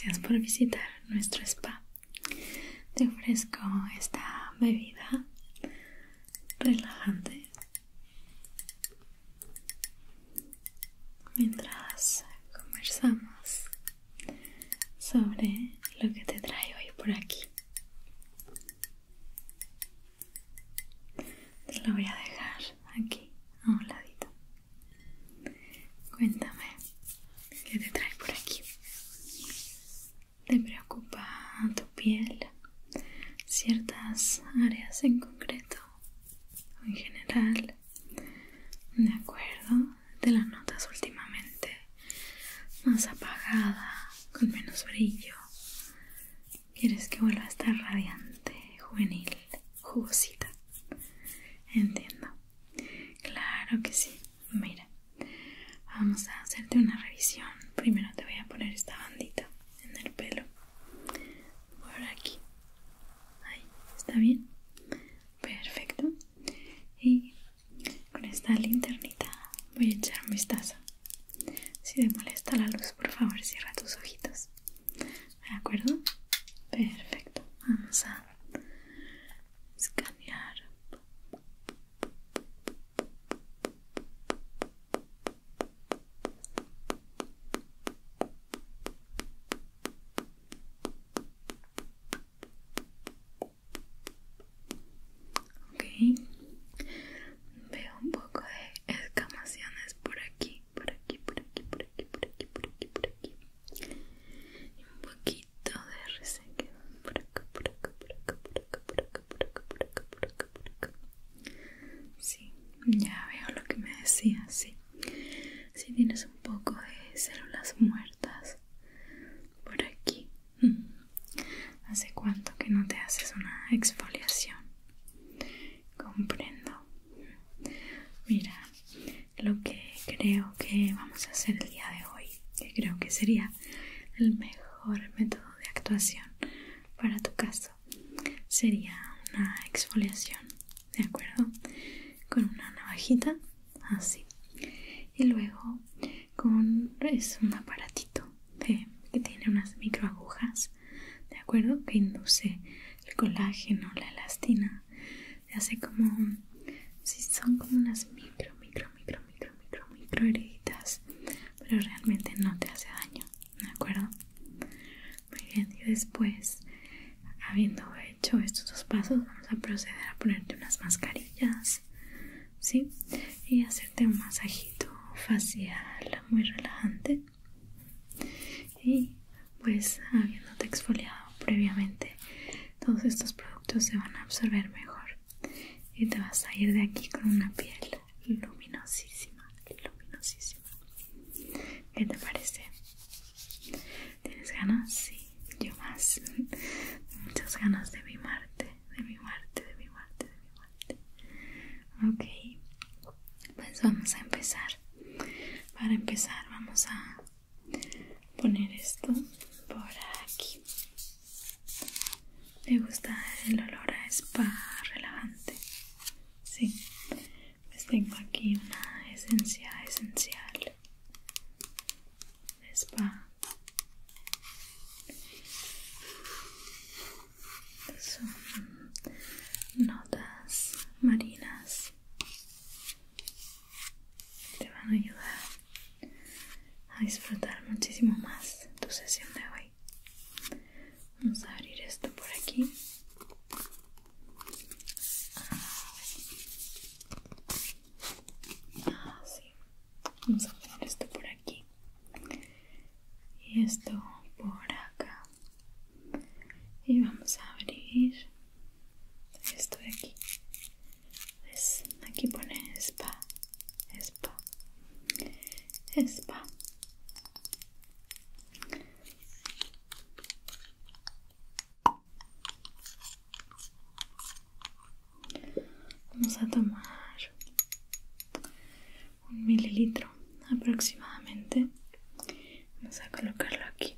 gracias por visitar nuestro spa. Te ofrezco esta bebida relajante mientras conversamos sobre lo que te trae hoy por aquí. Te lo voy a dejar aquí a un ladito. Cuéntame, ¿qué te trae por aquí? ¿Te preocupa tu piel? ¿Ciertas áreas en concreto? ¿O en general? De acuerdo, ¿te la notas últimamente más apagada, con menos brillo? ¿Quieres que vuelva a estar radiante, juvenil, jugosita? Entiendo. Claro que sí. Mira, vamos a hacerte una revisión. Primero te voy a poner esta bandita en el pelo. Por aquí. Ahí, ¿está bien? Perfecto. Y con esta linternita voy a echar un vistazo. Si te molesta la luz, por favor, cierra tus ojitos. ¿De acuerdo? Perfecto. Vamos a escanear. Ok. Veo un poco de escamaciones por aquí, por aquí, por aquí, por aquí, por aquí, por aquí, por aquí. Y un poquito de resequedad por acá, por acá, por acá, por acá, por acá, por acá, por acá, por acá, por acá. Sí, ya veo lo que me decías, sí. Sí tienes un poco de células muertas por aquí. ¿Hace cuánto que no te haces una exfoliación? Comprendo. Mira, lo que creo que vamos a hacer el día de hoy, que creo que sería el mejor método de actuación para tu caso, sería una exfoliación, ¿de acuerdo? Con una navajita, así. Y luego con un aparatito que tiene unas microagujas, ¿de acuerdo? Que induce el colágeno, la elastina. Te hace como, si son como unas micro heriditas, pero realmente no te hace daño, ¿de acuerdo? Muy bien, y después, habiendo hecho estos dos pasos, vamos a proceder a ponerte unas mascarillas, ¿sí? Y hacerte un masajito facial muy relajante. Y pues, habiéndote exfoliado previamente, todos estos productos se van a absorber mejor y te vas a ir de aquí con una piel luminosísima, luminosísima. ¿Qué te parece? ¿Tienes ganas? Sí, yo más. Muchas ganas de mimarte, de mimarte, de mimarte, de mimarte. Ok, pues vamos a empezar. Para empezar vamos a poner esto por aquí. ¿Te gusta el olor a spa relajante? Sí, pues tengo aquí una esencia esencial de spa. Son notas marinas que te van a ayudar a disfrutar muchísimo más tu sesión de hoy. Vamos a abrir esto por aquí. Sí. Vamos a poner esto por aquí y esto por acá. Y vamos a abrir esto de aquí. ¿Ves? Aquí pone spa, spa, spa. Vamos a tomar 1 mililitro aproximadamente. Vamos a colocarlo aquí.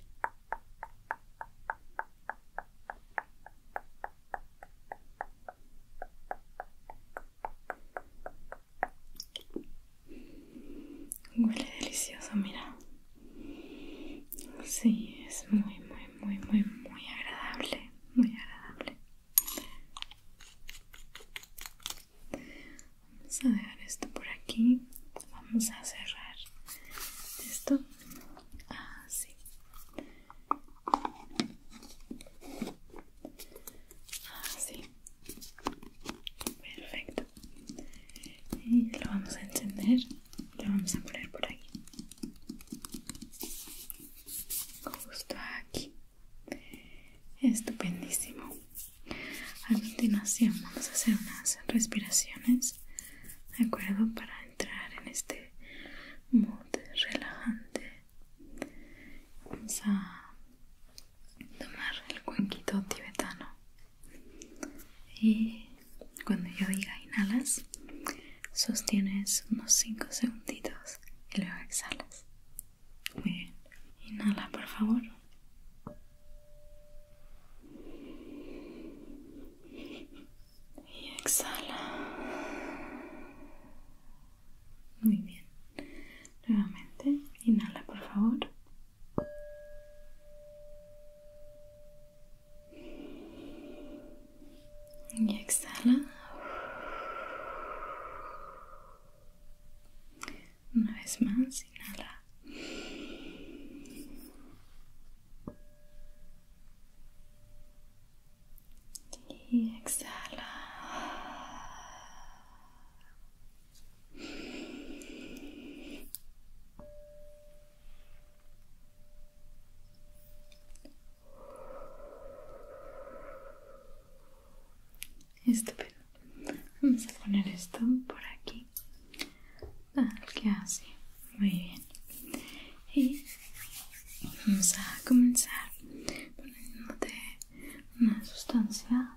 Huele delicioso, mira. Sí, es muy, muy Vamos a dejar esto por aquí. Vamos a cerrar esto así. Así. Perfecto. Y lo vamos a encender y lo vamos a poner por aquí. Justo aquí. Estupendísimo. A continuación vamos a hacer unas respiraciones, ¿de acuerdo? Para entrar en este mood relajante. Vamos a tomar el cuenquito tibetano y cuando yo diga inhalas, sostienes unos 5 segunditos y luego exhalas. Muy bien. Inhala, por favor. Y exhala. Muy bien. Nuevamente, inhala, por favor. Y exhala. Una vez más, inhala. Y exhala. Estupendo. Vamos a poner esto por aquí. Tal que así. Muy bien. Y vamos a comenzar poniéndote una sustancia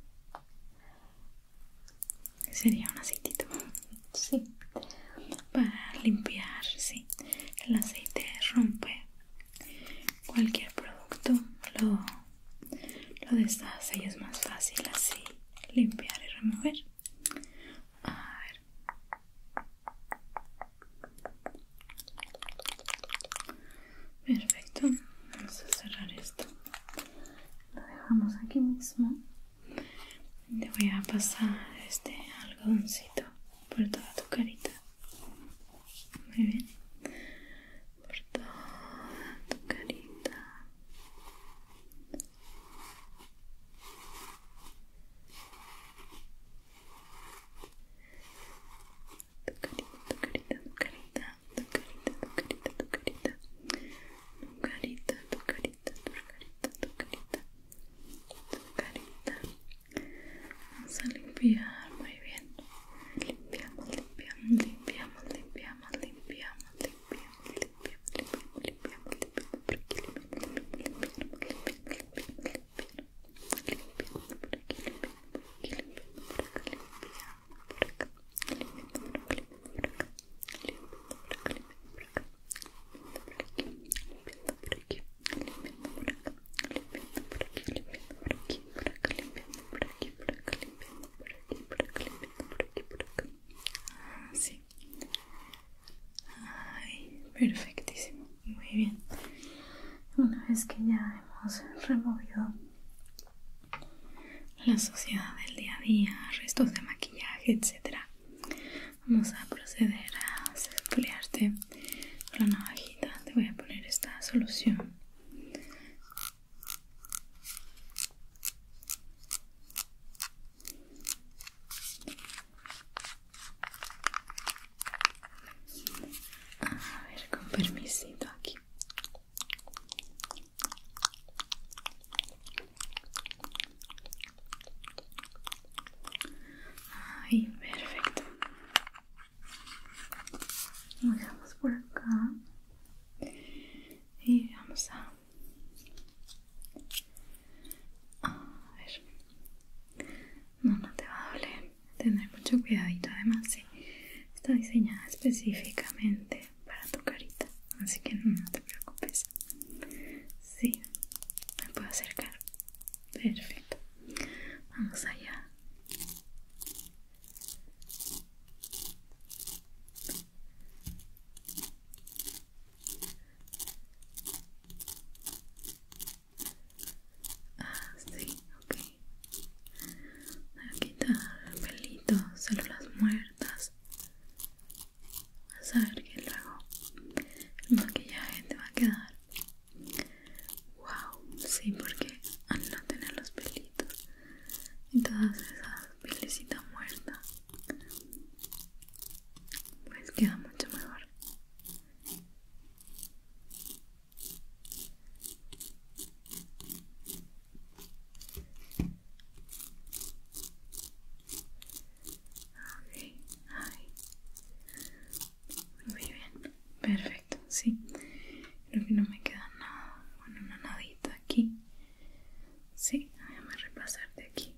que sería un aceitito. Sí. Para limpiar, sí. El aceite rompe cualquier producto. Lo deshace y es más fácil así limpiar y remover. A ver. Perfecto. Vamos a cerrar esto. Lo dejamos aquí mismo. Te voy a pasar este algodoncito por toda tu carita. Muy bien. Por toda tu carita. Tu carita, tu carita, tu carita, tu carita, tu carita, tu carita. Tu carita, tu carita, tu carita, tu carita. Tu carita. Vamos a limpiar, muy bien. Limpiamos, limpiamos, limpiamos, limpiamos, limpiamos, limpiamos, limpiamos, limpiamos, limpiamos por aquí, limpiamos por aquí, sí. Ay, perfectísimo. Muy bien. Una vez que ya hemos removido la suciedad del día a día, restos de maquillaje, etc., vamos a proceder a exfoliarte con la navajita. Te voy a poner esta solución. A ver, con permisito aquí. Ay, perfecto. Lo dejamos por acá. Y vamos a ver. No te va a doler. Tendré mucho cuidadito. Además, sí, está diseñada específicamente para tu carita. Así que no te preocupes. Sí, me puedo acercar. Perfecto. Vamos allá. Sí, ok. Voy a quitar pelitos, células muertas, sí. Creo que no me queda nada. Bueno, una nadita aquí. Sí, déjame repasar de aquí.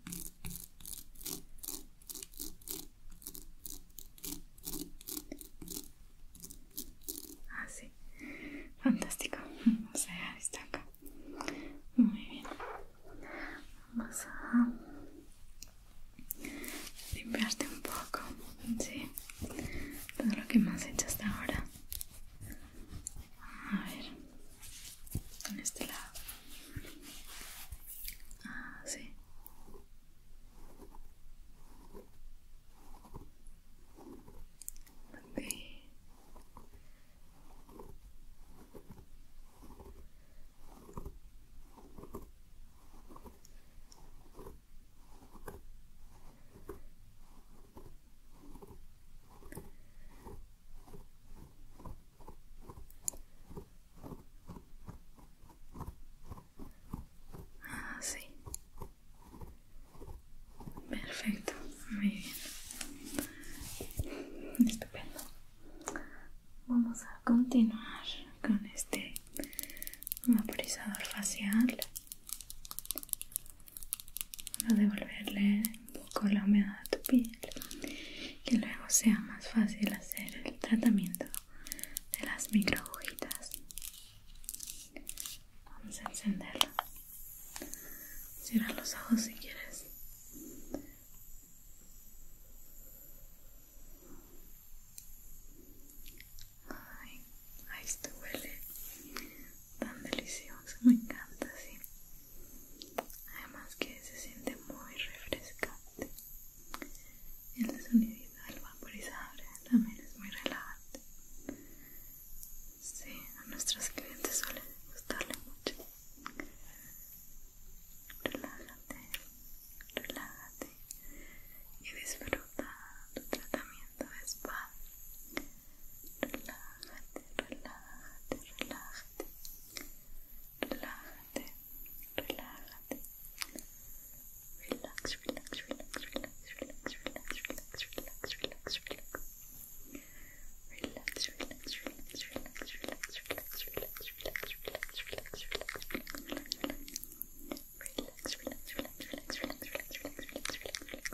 Ah, sí. Fantástico. Vamos a dejar esto acá. Muy bien. Vamos a limpiarte un poco. Sí. Todo lo que hemos hecho hasta ahora. A ver. En este lado. Ah, sí. Ok. Ah, sí. Perfecto. Muy bien. Estupendo. Vamos a continuar con este vaporizador facial para devolverle un poco la humedad a tu piel, que luego sea más fácil hacer el tratamiento de las microagujitas. Vamos a encenderlo. Cierra los ojos si quieres. Ay, esto huele tan delicioso, me encanta, sí. Además que se siente muy refrescante. Y el sonidito del vaporizador también es muy relajante. Sí, a nuestros clientes suele gustarle mucho. Relájate, relájate y disfruta tu tratamiento de spa. Relájate, relájate, relájate. Relájate, relájate. Relax, relax, relax, relax, relax, relax, relax, relax, relax, relax. Relax, relax, relax, relax, relax, relax, relax, relax, relax, relax, relax. Relax, relax, relax, relax, relax, relax, relax, relax, relax.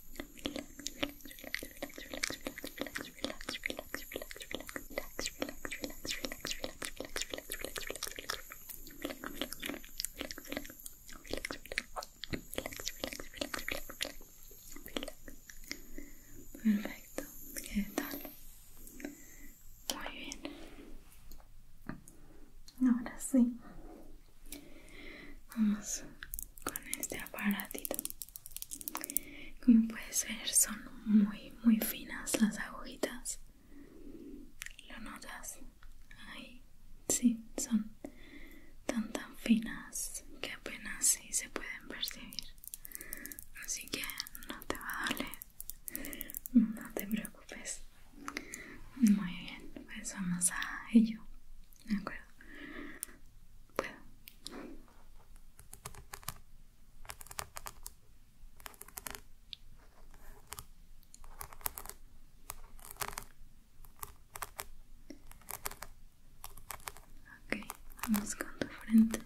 Perfecto, ¿qué tal? Muy bien. Ahora sí, vamos con este aparatito. Como puedes ver, son muy finas las agujitas. ¿Lo notas? Ahí, sí, son tan finas que apenas sí se pueden percibir. Así que no te va a doler. No te preocupes. Muy bien, pues vamos a ello. ¿De acuerdo? Puedo. Ok, vamos con tu frente.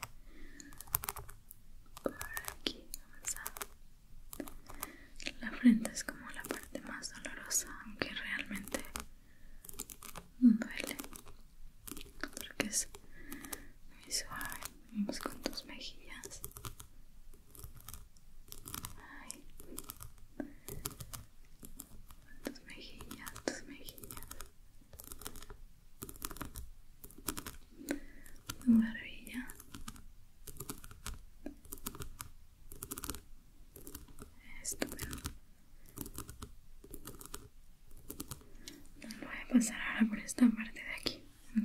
Por aquí, vamos a... La frente es como la parte más dolorosa, aunque realmente no duele, porque es muy suave. Vamos con tus mejillas. Ay. Tus mejillas, tus mejillas. Tu barbilla. Estupendo. Voy a pasar ahora por esta parte de aquí. Ok.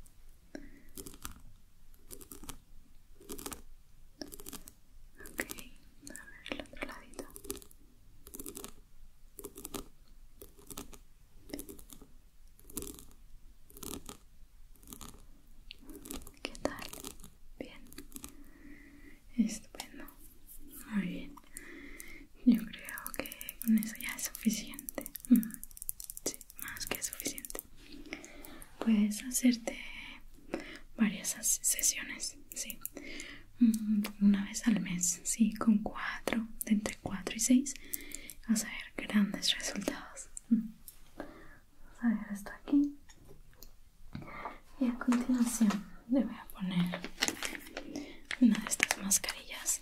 Ok. A ver el otro ladito. ¿Qué tal? Bien. Estupendo. Muy bien. Yo creo que con eso ya es suficiente. Sí, más que suficiente. Puedes hacerte sesiones, sí. Una vez al mes, sí, con 4, de entre 4 y 6 vas a ver grandes resultados. Vamos a ver esto aquí. Y a continuación le voy a poner una de estas mascarillas.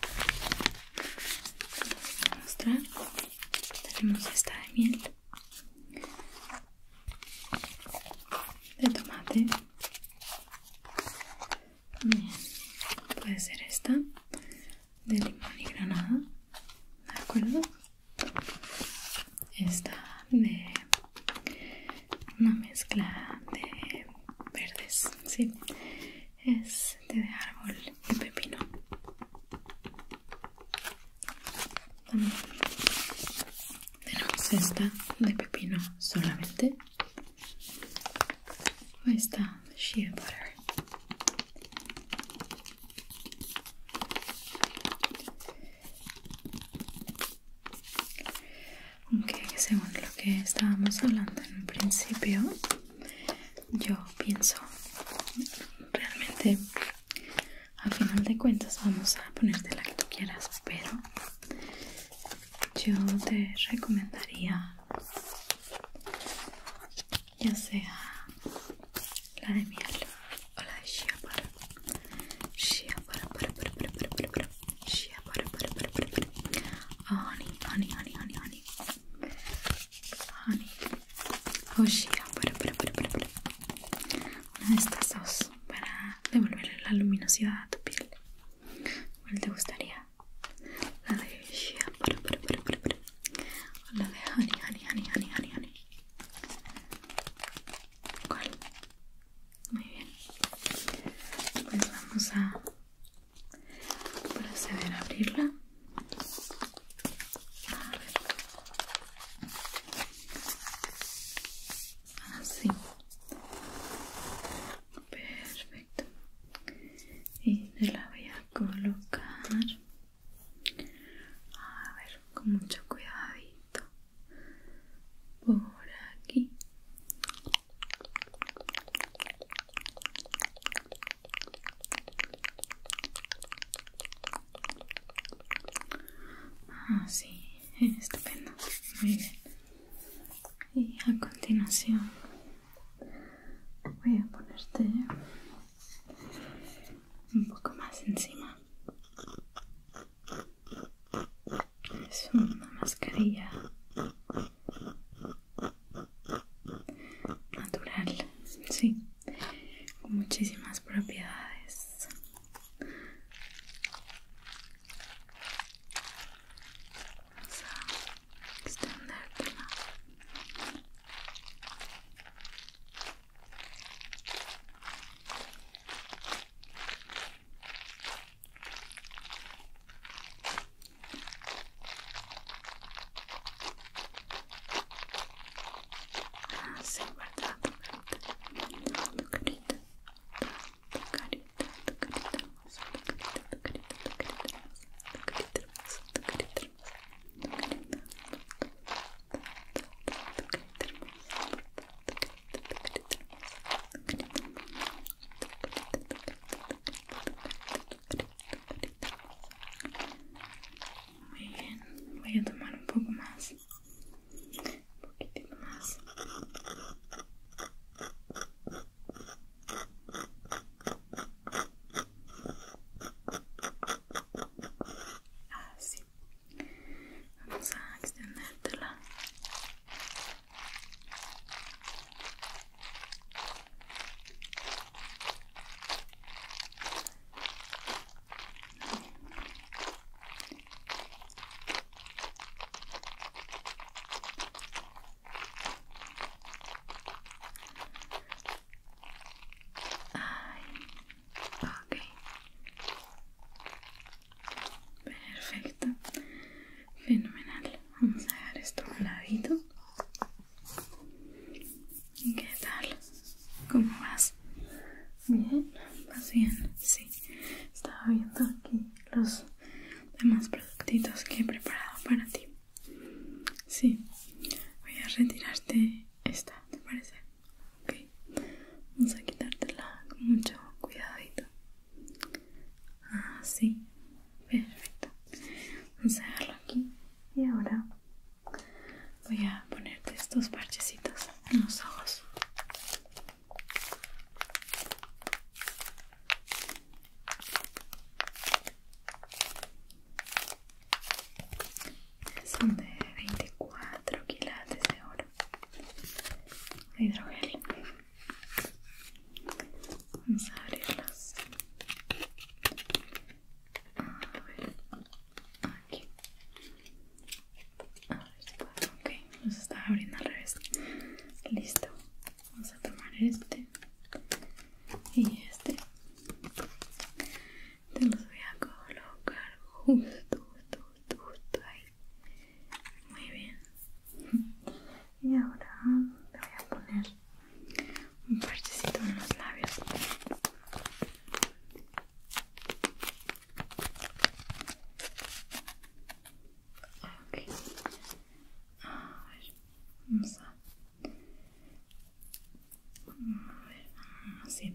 Les voy a mostrar. Tenemos esta de miel, de tomate. Bien, puede ser esta de limón y granada, ¿de acuerdo? Esta de una mezcla de verdes, sí, es de árbol y pepino. También tenemos esta de pepino solamente, o esta shea butter. Aunque según lo que estábamos hablando en un principio, yo pienso realmente, al final de cuentas vamos a ponerte la que tú quieras, pero yo te recomendaría ya sea la de miel o la de shea butter. Shea butter, shea butter, honey, honey, honey, honey, honey, honey, o shea butter. Una de estas dos para devolverle la luminosidad a tu piel. ¿Cuál te gustaría? La de shea butter, o la de honey, honey, honey, honey, honey, honey. ¿Cuál? Muy bien. Pues vamos a proceder a abrirla. A ver. Así. Perfecto. Y te la voy a colocar. A ver, con mucho cuidadito. Por aquí. Así, estupendo. Muy bien. Y a continuación voy a ponerte un poco más encima. Es una mascarilla natural, sí, con muchísimas propiedades. Vamos a extendértela. Así, ¿verdad? Tu carita, tu carita, tu carita hermosa, tu carita, tu carita, tu carita hermosa, tu carita hermosa, tu carita hermosa, tu carita, tu carita hermosa, tu carita, tu carita hermosa, muy bien, voy a tomar un poco más, un poquitito más. Así, vamos a extendértela. Ay, ok, perfecto, fenomenal. Vamos a dejar esto a un ladito. ¿Y qué tal? ¿Cómo vas? ¿Bien? ¿Vas bien? Sí. Estaba viendo aquí los demás productitos que he preparado para ti. Sí. Voy a retirarte esta, ¿te parece? Ok. Vamos a quitártela con mucho cuidado. hidrogel. Vamos a abrirlos. A ver, aquí. A ver si puedo. Ok, los estaba abriendo al revés. Listo. Vamos a tomar este y este. Te los voy a colocar justo ahí. Muy bien. Y ahora te voy a poner un parchecito en los labios. Ok. A ver, vamos a ver, así.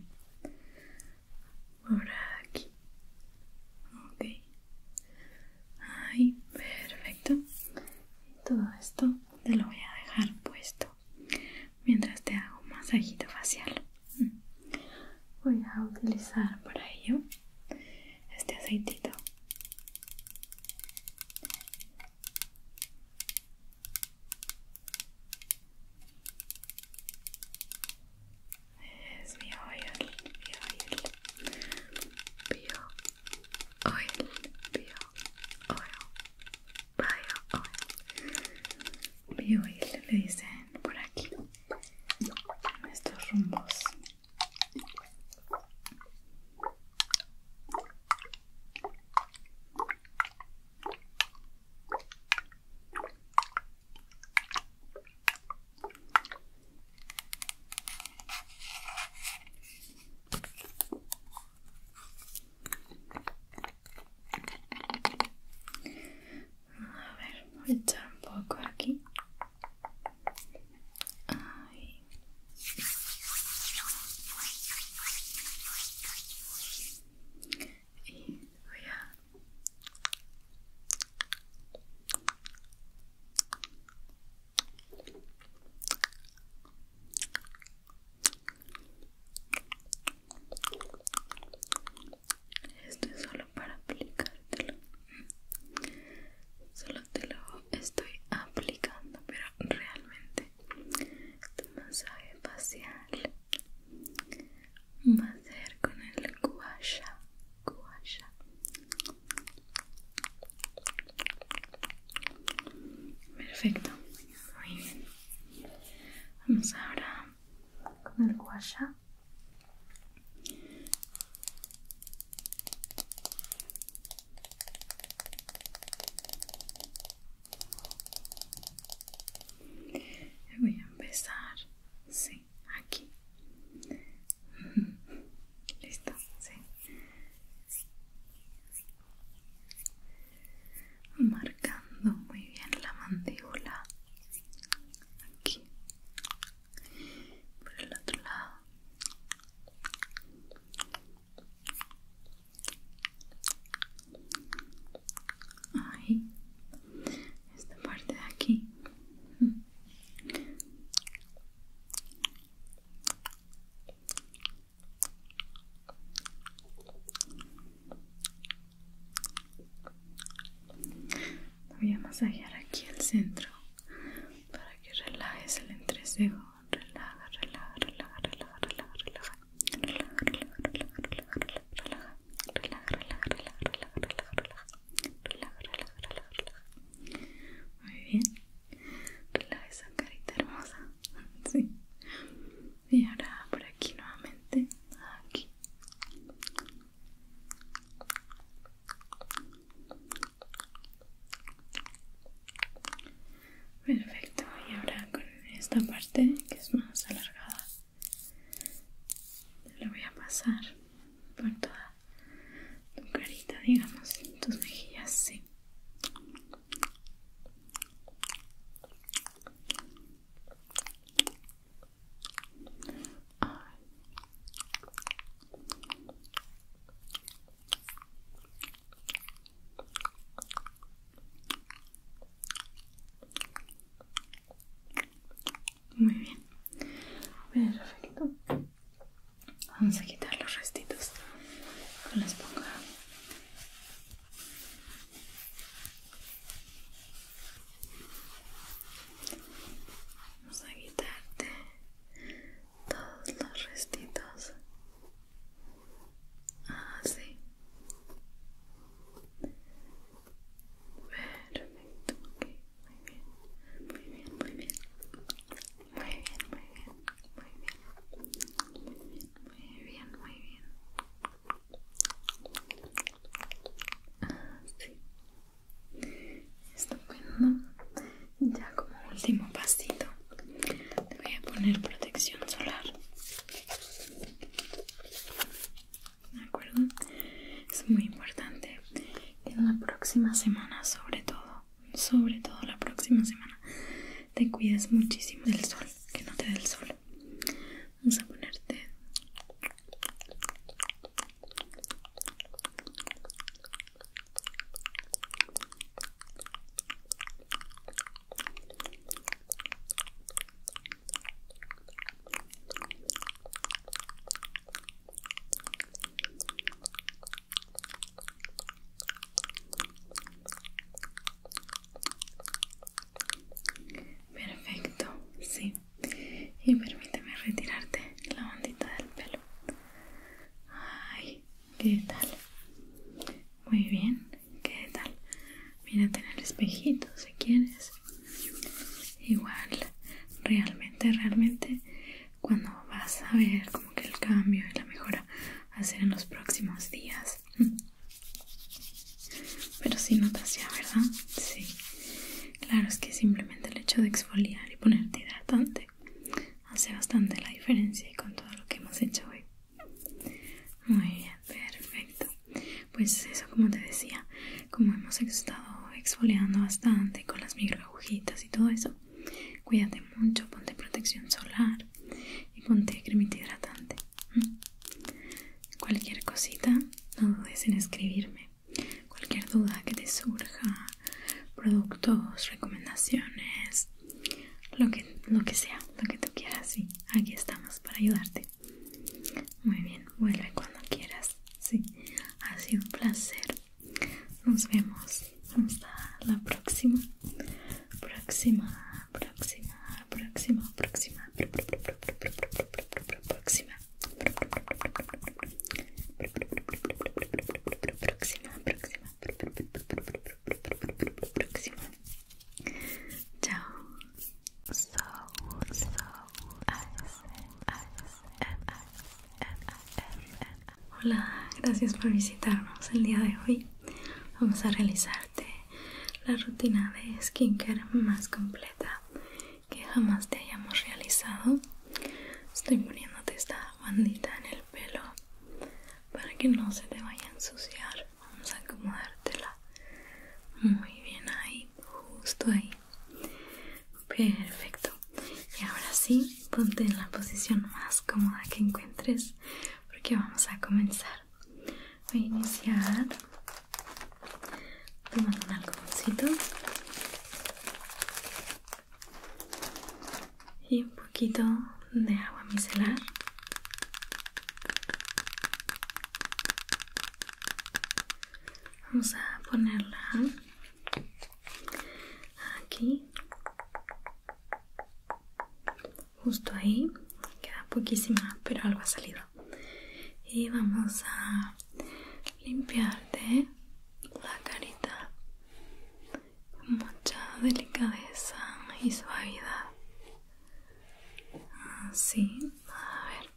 Por aquí. Ok. Ahí, perfecto. Y todo esto te lo voy a dejar puesto mientras te hago un masajito facial. Voy a utilizar para ello este aceitito. Es bio oil, bio oil, le dicen por aquí en estos rumbos. A ver, voy a echar un poco aquí. Ahí. Y voy a esto es solo para aplicártelo. Solo te lo estoy aplicando, pero realmente tu masaje facial va a ser con el gua sha. Perfecto, muy bien. Vamos ahora con el gua sha. Voy a empezar, sí, aquí. Listo, sí. Marcando muy bien la mandíbula. Aquí. Por el otro lado. Ahí. Esta parte de aquí. Voy a masajear aquí el centro para que relajes el entrecejo. Relaja, relaja, relaja, relaja, relaja, relaja. Relaja, relaja, relaja, relaja, relaja. Relaja, relaja, relaja, relaja, relaja, relaja. Relaja, relaja, relaja, relaja. Muy bien. Relaja esa carita hermosa. Sí. Y ahora por aquí nuevamente. Aquí. Perfecto, y ahora con esta parte que es más alargada te la voy a pasar por toda tu carita, digamos, tus mejillas, sí. Muy bien, perfecto. Vamos a quitar los restitos con la esponja. Vamos a quitarte poner protección solar. ¿De acuerdo? Es muy importante que en la próxima semana, sobre todo la próxima semana, te cuides muchísimo del sol, que no te dé el sol. Vamos a ponerte perfecto, sí. Y permíteme retirarte la ondita del pelo. Ay, ¿qué tal? Muy bien, ¿qué tal? Mírate en el espejito si quieres. Igual, realmente, cuando vas a ver como que el cambio y la mejora va a ser en los próximos días. Pero sí notas ya, ¿verdad? Sí. Claro, es que simplemente el hecho de exfoliar y ponerte hidratante hace bastante la diferencia y con todo lo que hemos hecho hoy. Muy bien, perfecto. Pues eso, como te decía, como hemos estado exfoliando bastante con las microagujitas y todo eso, cuídate mucho, ponte protección solar y ponte cremita hidratante. Cualquier cosita, no dudes en escribirme. Cualquier duda que te surja, productos, recomendaciones, lo que sea, lo que tú quieras, sí, aquí estamos para ayudarte. Muy bien, vuelve cuando quieras. Sí, ha sido un placer. Nos vemos hasta la próxima. Chao. Hola, gracias por visitarnos el día de hoy. Vamos a realizarte la rutina de skincare más completa que jamás te hayamos realizado. Estoy poniéndote esta bandita en el pelo para que no se te vaya a ensuciar. Vamos a acomodártela muy bien ahí, justo ahí. Perfecto. Y ahora sí, ponte en la posición más cómoda que encuentres porque vamos a comenzar. Voy a iniciar tomando un algodoncito y un poquito de agua micelar. Vamos a ponerla aquí, justo ahí. Queda poquísima, pero algo ha salido. Y vamos a limpiarte la carita con mucha delicadeza y suavidad. Así, a ver.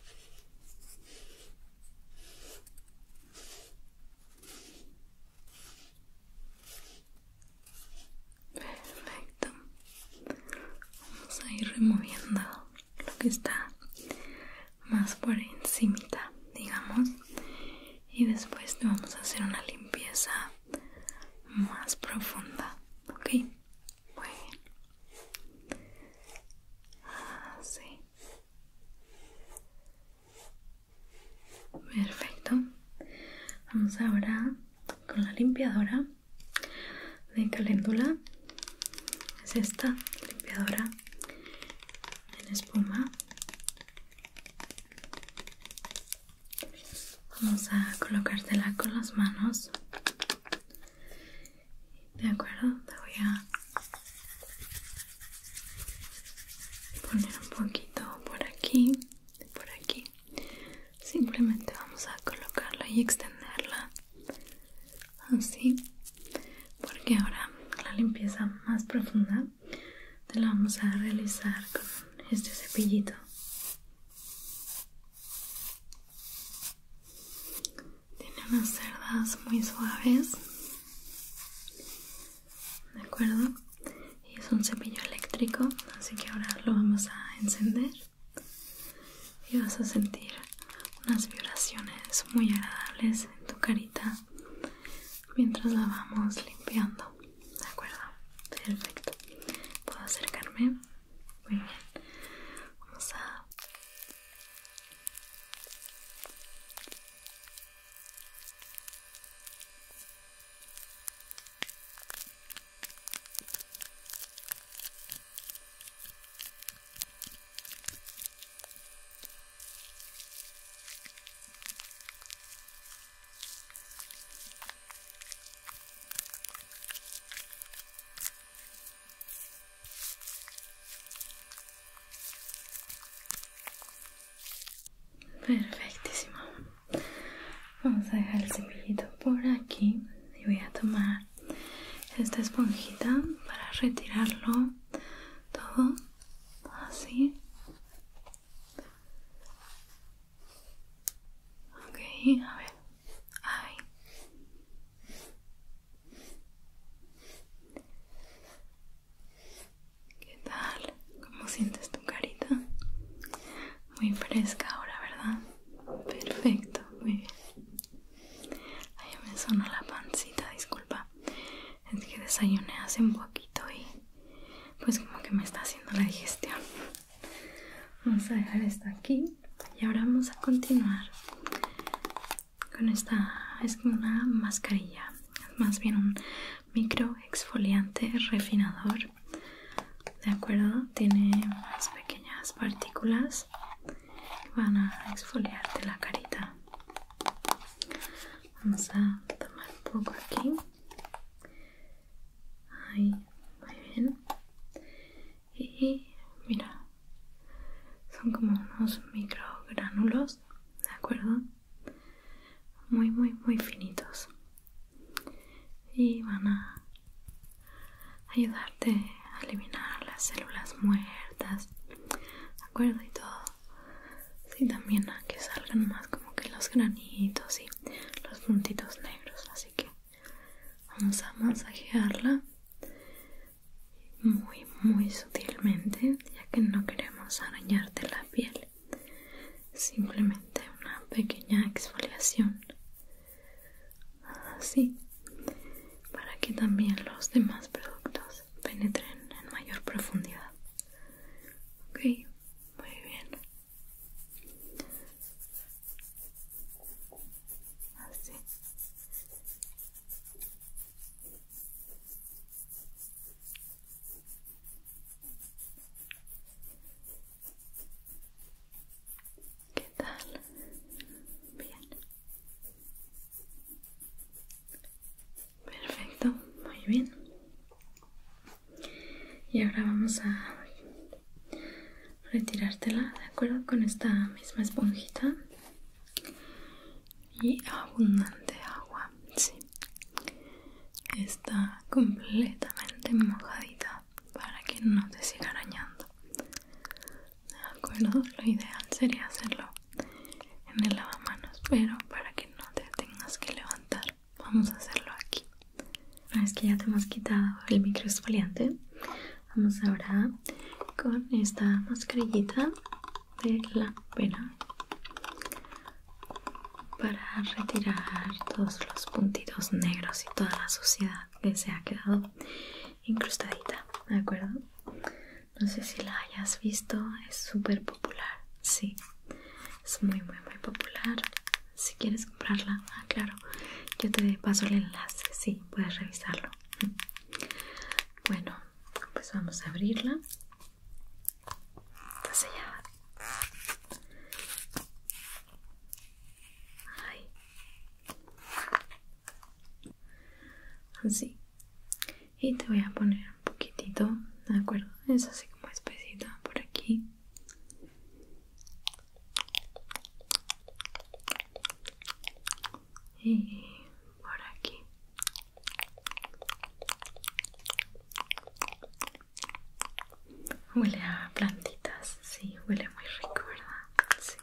Perfecto. Vamos a ir removiendo lo que está más por encimita, digamos, y después te vamos a hacer una limpieza más profunda, ¿ok? Muy bien. Así. Perfecto. Vamos ahora con la limpiadora de caléndula. Es esta limpiadora en espuma. Vamos a colocártela con las manos. De acuerdo, te voy a poner un poquito por aquí y por aquí. Simplemente vamos a colocarla y extenderla así, porque ahora la limpieza más profunda te la vamos a realizar con este cepillito. Tiene unas cerdas muy suaves, ¿de acuerdo? Y es un cepillo eléctrico, así que ahora lo vamos vamos a encender y vas a sentir unas vibraciones muy agradables en tu carita mientras la vamos limpiando. ¿De acuerdo? Perfecto. ¿Puedo acercarme? Muy bien. Vamos a... Perfectísimo. Vamos a dejar el cepillito por aquí y voy a tomar esta esponjita para retirarlo todo así. Ok, a ver. Ay. ¿Qué tal? ¿Cómo sientes tu carita? Muy fresca ahora, ¿verdad? Perfecto, muy bien. Ay, me sonó la pancita, disculpa. Es que desayuné hace un poquito y pues como que me está haciendo la digestión. Vamos a dejar esto aquí y ahora vamos a continuar con esta. Es como una mascarilla, es más bien un micro exfoliante refinador. De acuerdo, tiene unas pequeñas partículas que van a exfoliarte la carita. Vamos a tomar un poco aquí. Ahí, muy bien. Y mira, son como unos microgranulos, ¿de acuerdo? Muy finitos. Y van a ayudarte a eliminar las células muertas, ¿de acuerdo? Y todo. Sí, también a que salgan más como que los granitos y los puntitos negros. Así que vamos a masajearla muy sutilmente, ya que no queremos arañarte la piel. Simplemente una pequeña exfoliación así, para que también los demás productos penetren en mayor profundidad. Ok, muy bien. Así. ¿Qué tal? Bien. Perfecto, muy bien. Y ahora vamos a retirártela, de acuerdo, con esta misma esponjita y abundante agua. Sí, está completamente mojadita para que no te siga arañando. De acuerdo, lo ideal sería hacerlo en el lavamanos, pero para que no te tengas que levantar, vamos a hacerlo aquí. Una vez que ya te hemos quitado el microexfoliante, vamos ahora con esta mascarillita de la pena para retirar todos los puntitos negros y toda la suciedad que se ha quedado incrustadita, ¿de acuerdo? No sé si la hayas visto, es súper popular. Sí, es muy popular. Si quieres comprarla, claro, yo te paso el enlace, sí, puedes revisarlo. Bueno, pues vamos a abrirla. Está sellada. Ahí. Así. Y te voy a poner un poquitito, ¿de acuerdo? Es así como espesita por aquí. Y por aquí. Huele a plantitas, sí, huele muy rico, ¿verdad? Sí.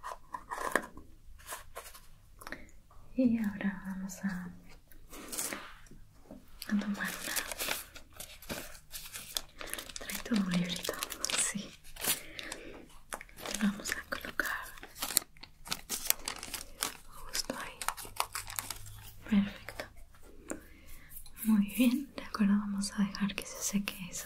Y ahora vamos a tomar una. Trae todo un librito, sí.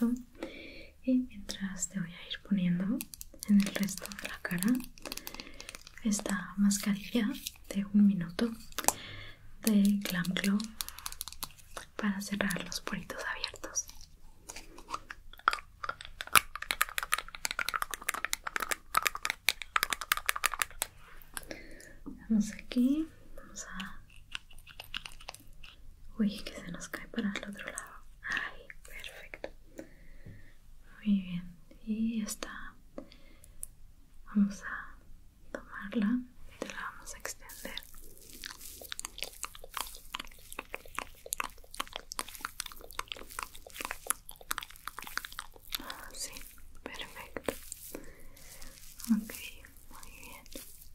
eso. Y mientras te voy a ir poniendo en el resto de la cara esta mascarilla de 1 minuto de Glam Glow para cerrar los poritos abiertos. Vamos aquí, vamos a... Uy, que se nos cae para el otro lado. Ay, perfecto. Muy bien, y esta vamos a tomarla y te la vamos a extender. Sí, perfecto. Ok, muy bien.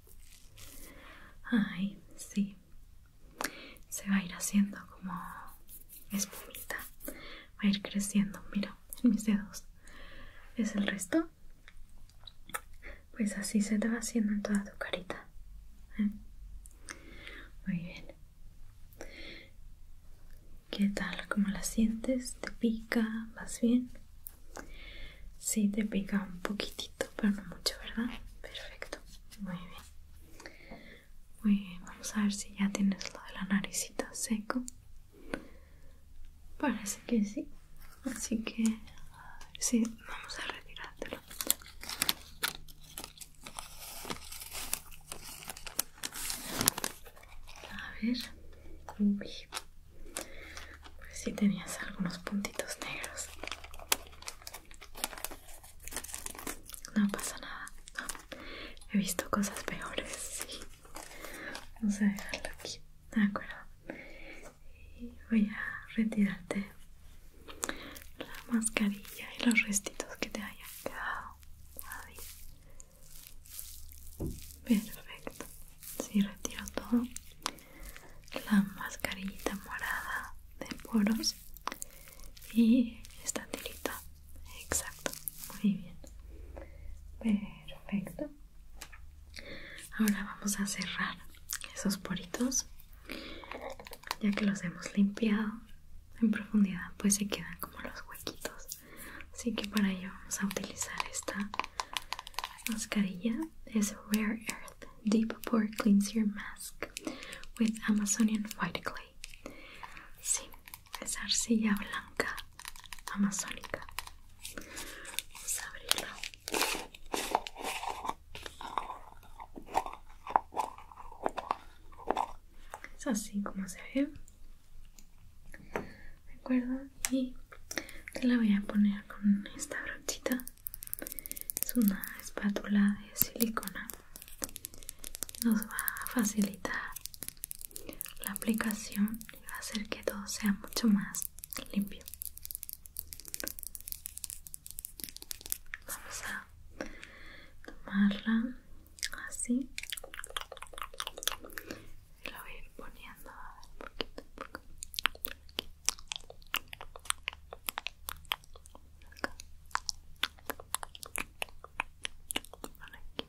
Ay, sí. Se va a ir haciendo como espumita. Va a ir creciendo. Mira, en mis dedos. ¿Es el resto? Pues así se te va haciendo en toda tu carita. Muy bien. ¿Qué tal? ¿Cómo la sientes? ¿Te pica? ¿Vas bien? Sí, te pica un poquitito, pero no mucho, ¿verdad? Perfecto. Muy bien. Muy bien, vamos a ver si ya tienes lo de la naricita seco. Parece que sí. Así que, a ver si vamos a retirártelo. A ver. Uy. Pues sí tenías algunos puntitos negros. No pasa nada. No. He visto cosas peores, sí. Vamos a dejarlo aquí. De acuerdo. Y voy a retirarte la mascarilla y los restitos que te hayan quedado ahí. Perfecto. Sí, retiro todo. La mascarillita morada de poros y esta tirita. Exacto. Muy bien. Perfecto. Ahora vamos a cerrar esos poritos. Ya que los hemos limpiado en profundidad, pues se quedan como los huequitos. Así que para ello vamos a utilizar esta mascarilla. Es Rare Earth Deep Pore Cleanser Mask with Amazonian White Clay. Sí, es arcilla blanca amazónica. Vamos a abrirlo. Es así como se ve. ¿De acuerdo? Y te la voy a poner con esta brochita. Es una espátula de silicona. Nos va a facilitar la aplicación y va a hacer que todo sea mucho más limpio. Vamos a tomarla así y la voy a ir poniendo poquito a poco. Acá. Por aquí.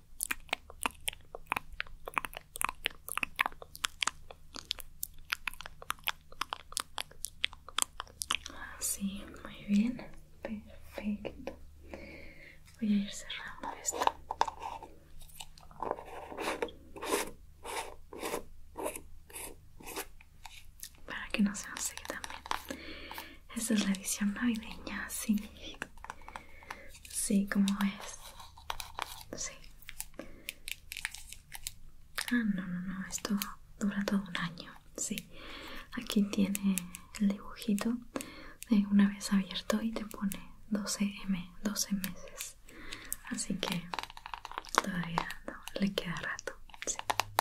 Así, muy bien, perfecto. Voy a ir cerrando esto. Para que no se nos seque también. Esta es la edición navideña, sí. Sí, como ves. Sí. Ah, no, esto dura todo un año. Sí. Aquí tiene el dibujito de una vez abierto y te pone 12 meses. Así que todavía no, le queda rato. Sí.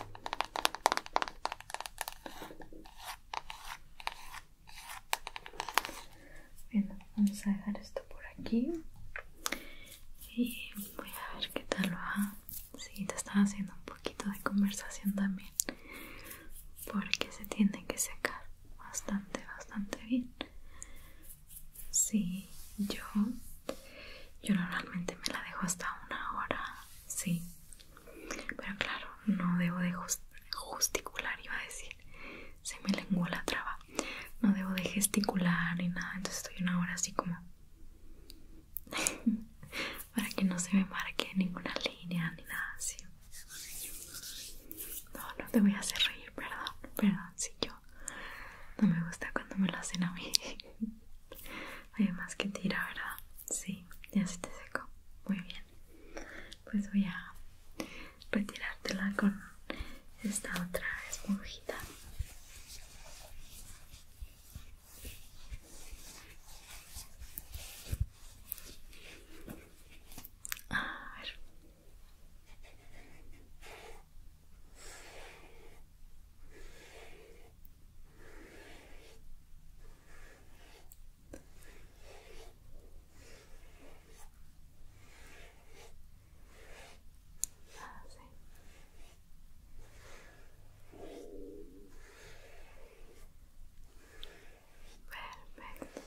Bien, vamos a dejar esto por aquí y voy a ver qué tal va. Sí, te estaba haciendo un poquito de conversación también porque se tiene que secar bastante bien. Sí, yo normalmente me la dejo hasta 1 hora. Sí, pero claro, no debo de gesticular, iba a decir, se me lenguó la traba. No debo de gesticular ni nada, entonces estoy 1 hora así como ninguna línea ni nada así. No, no te voy a hacer reír, perdón, si yo no me gusta cuando me lo hacen a mí. Hay más que tira, ¿verdad? Sí, ya se te secó. Muy bien. Pues voy a retirártela con esta otra esponjita. A ver. Así. Perfecto.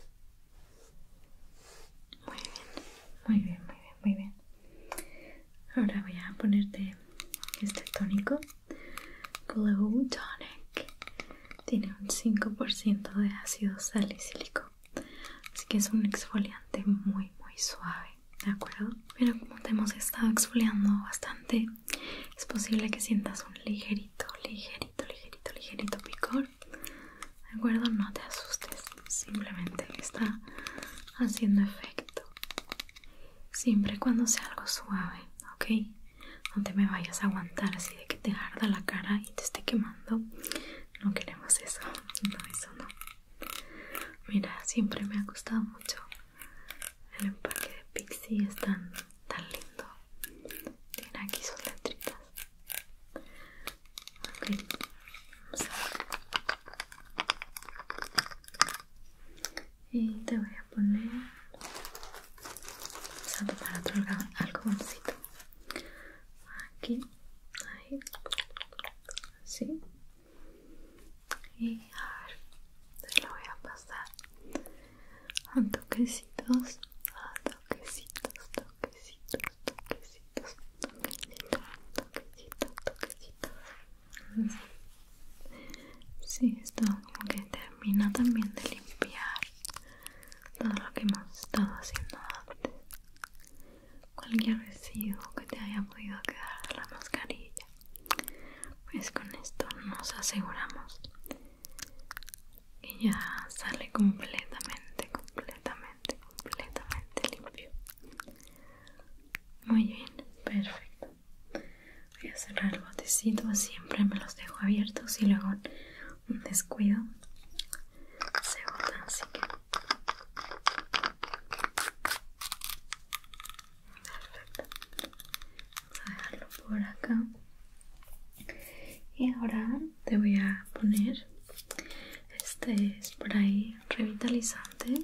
Muy bien, muy bien, muy bien. Ahora voy a ponerte este tónico Glow Tonic. Tiene un 5% de ácido salicílico, así que es un exfoliante muy suave, ¿de acuerdo? Pero como te hemos estado exfoliando bastante, es posible que sientas un ligerito picor, ¿de acuerdo? No te asustes, simplemente está haciendo efecto. Siempre cuando sea algo suave, ¿ok? No te me vayas a aguantar así de que te arda la cara y te esté quemando. No queremos eso. No, eso no. Mira, siempre me ha gustado mucho el empaque de Pixi. Es tan lindo. Tiene aquí sus letritas. Ok. Vamos a ver. Y te voy a poner... Vamos a tomar otro algodoncito. Aquí. Ahí. Así. Y a ver, te lo voy a pasar a toquecitos, toquecitos. Sí, esto como que termina también de limpiar todo lo que hemos estado haciendo antes. Cualquier residuo que te haya podido quedar de la mascarilla, pues con esto nos aseguramos que ya sale completamente limpio. Muy bien, perfecto. Voy a cerrar el botecito, siempre me los dejo abiertos y luego un descuido se botan, así que perfecto. Vamos a dejarlo por acá. Y ahora te voy a poner este spray revitalizante.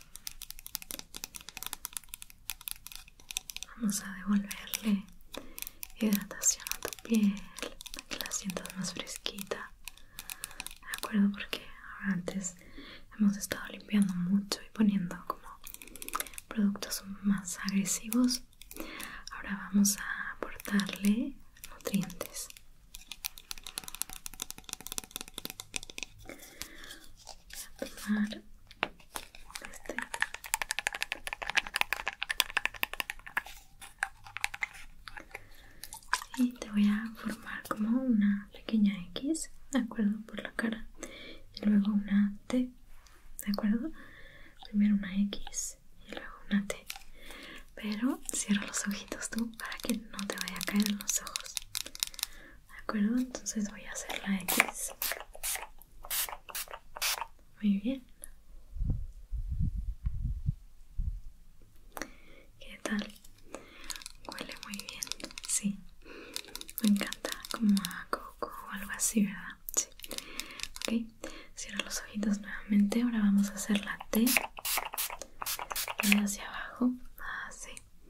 Vamos a devolverle hidratación a tu piel para que la sientas más fresquita, ¿de acuerdo? Porque antes hemos estado limpiando mucho y poniendo como productos más agresivos. Ahora vamos a aportarle nutrientes. Voy a tomar este. Y te voy a formar como una pequeña X, ¿de acuerdo? Por la cara. Y luego una T, ¿de acuerdo? Primero una X y luego una T. Pero cierra los ojitos tú para que no te vaya a caer en los ojos, ¿de acuerdo? Entonces voy a hacer la X. Muy bien. ¿Qué tal? Huele muy bien, sí. Me encanta, como a coco o algo así, ¿verdad? Sí. Ok, cierra los ojitos nuevamente. Ahora vamos a hacer la T. Y hacia abajo. Así.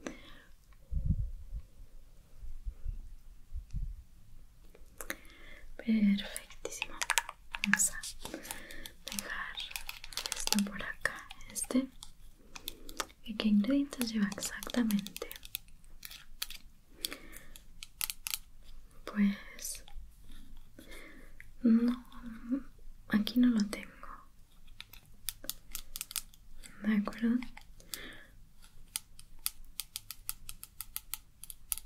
Perfectísimo. Vamos a dejar esto por acá. ¿Y qué ingredientes lleva exactamente? Pues no, aquí no lo tengo, ¿de acuerdo?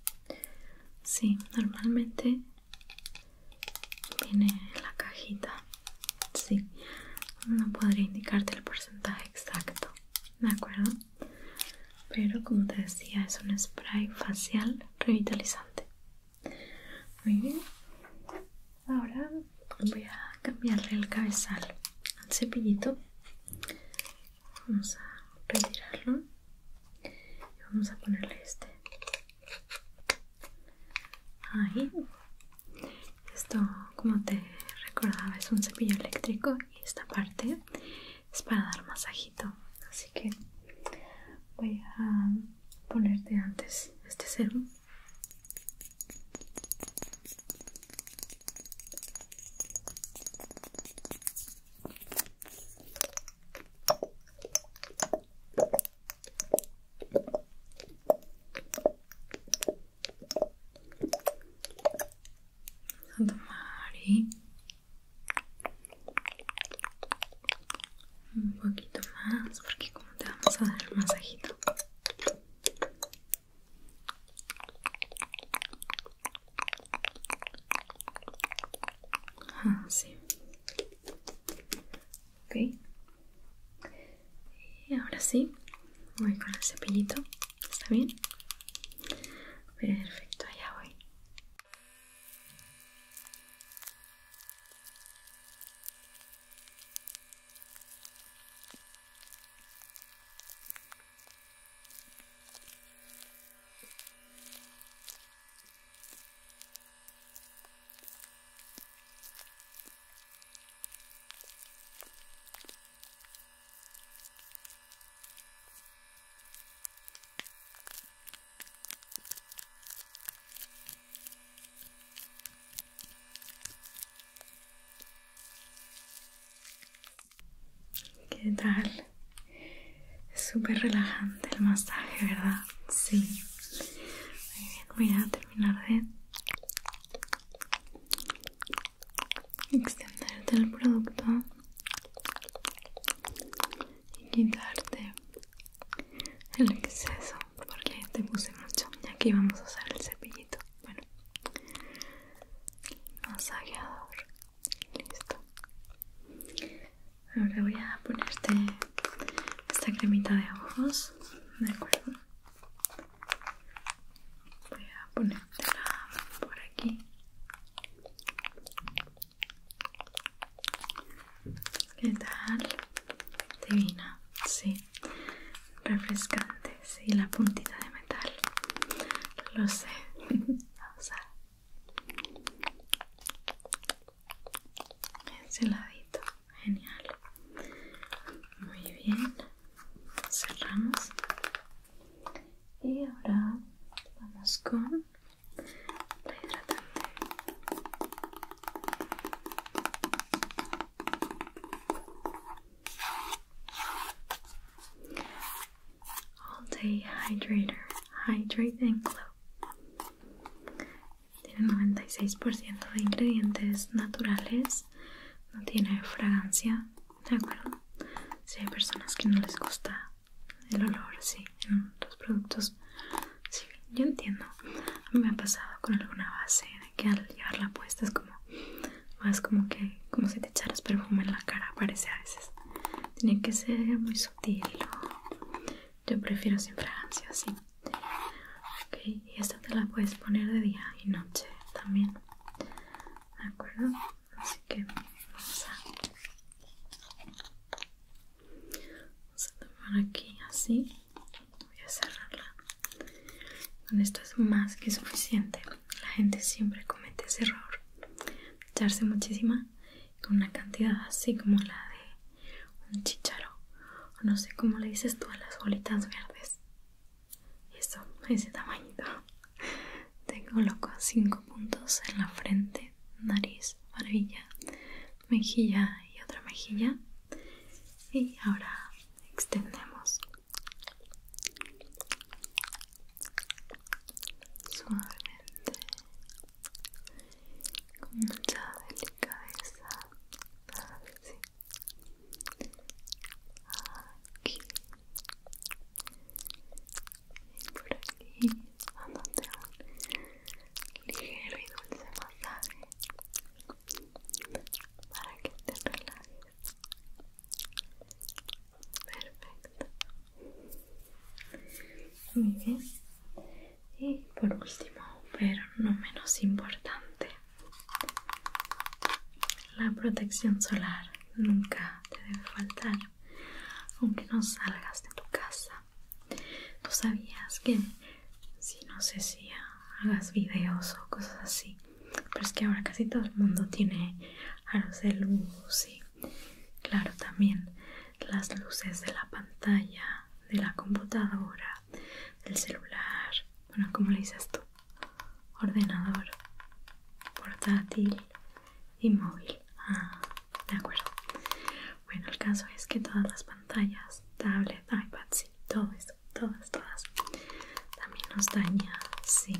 Sí, normalmente viene en la cajita. Sí, no podría indicarte el porcentaje exacto, ¿de acuerdo? Pero como te decía, es un spray facial revitalizante. Muy bien. Ahora voy a cambiarle el cabezal al cepillito. Vamos a retirarlo y vamos a ponerle este. Ahí. Esto, como te recordaba, es un cepillo eléctrico y esta parte es para dar masajito. Así que voy a ponerte antes este serum. A tomar y un poquito más, porque como te vamos a dar el masajito. Ah, sí. Ok. Y ahora sí, voy con el cepillito. ¿Está bien? Perfecto, allá voy. ¿Qué tal? Es súper relajante el masaje, ¿verdad? Sí. Muy bien, voy a terminar de extenderte el producto y quitarte el exceso, porque te puse mucho, ya que íbamos a usar el cepillito. Bueno, masajeador. Listo. Ahora voy a ponerte esta cremita de ojos, ¿de acuerdo? Voy a ponértela por aquí. ¿Qué tal? Divina, sí. Refrescante, sí, la puntita de metal. Lo sé. Vamos a ese ladito. Genial. Muy bien. Cerramos. Y ahora vamos con la hidratante. All Day Hydrator. Hydrate and Glow. Tiene 96% de ingredientes naturales. No tiene fragancia, ¿de acuerdo? Si hay personas que no les gusta el olor, sí, en los productos, sí, yo entiendo. A mí me ha pasado con alguna base de que al llevarla puesta es como más como si te echaras perfume en la cara, parece a veces. Tiene que ser muy sutil, ¿no? Yo prefiero sin fragancia, sí. Ok, y esta te la puedes poner de día y noche también, ¿de acuerdo? Así que vamos a tomar aquí así. Voy a cerrarla. Con esto es más que suficiente. La gente siempre comete ese error, echarse muchísima con una cantidad así como la de un chícharo, o no sé cómo le dices tú a las bolitas verdes. Y eso, ese tamañito. Te coloco 5 puntos en la frente, nariz, barbilla, mejilla y otra mejilla. Y ahora extendemos suavemente, con mucha delicadeza. Así. Aquí y por aquí, dándote un bien. Y por último, pero no menos importante, la protección solar nunca te debe faltar, aunque no salgas de tu casa. ¿Tú sabías que no sé si hagas videos o cosas así, pero es que ahora casi todo el mundo tiene aros de luz y claro, también las luces de la pantalla, de la computadora, del celular, bueno, ¿cómo le dices tú? Ordenador, portátil y móvil. Ah, de acuerdo. Bueno, el caso es que todas las pantallas, tablet, iPad, sí, todo eso, todas, también nos daña, sí.